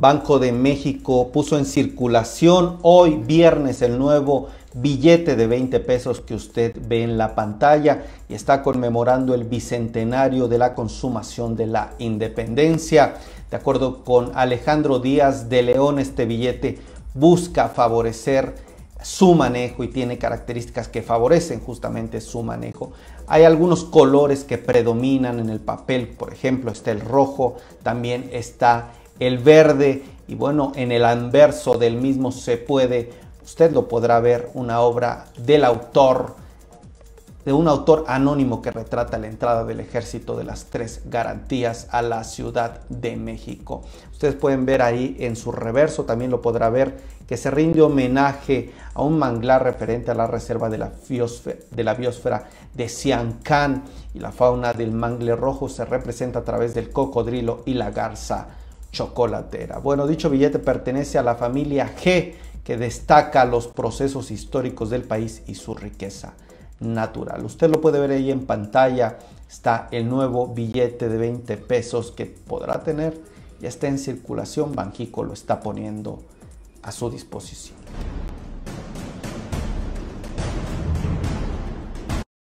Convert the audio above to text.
Banco de México puso en circulación hoy viernes el nuevo billete de 20 pesos que usted ve en la pantalla y está conmemorando el bicentenario de la consumación de la independencia. De acuerdo con Alejandro Díaz de León, este billete busca favorecer su manejo y tiene características que favorecen justamente su manejo. Hay algunos colores que predominan en el papel, por ejemplo está el rojo, también está el verde y bueno, en el anverso del mismo usted lo podrá ver, una obra del autor, de un autor anónimo que retrata la entrada del Ejército de las Tres Garantías a la Ciudad de México. Ustedes pueden ver ahí en su reverso, también lo podrá ver, que se rinde homenaje a un manglar referente a la reserva de la biosfera de Siancán, y la fauna del mangle rojo se representa a través del cocodrilo y la garza chocolatera. Bueno, dicho billete pertenece a la familia G, que destaca los procesos históricos del país y su riqueza natural. Usted lo puede ver ahí en pantalla, está el nuevo billete de 20 pesos que podrá tener, ya está en circulación, Banxico lo está poniendo a su disposición.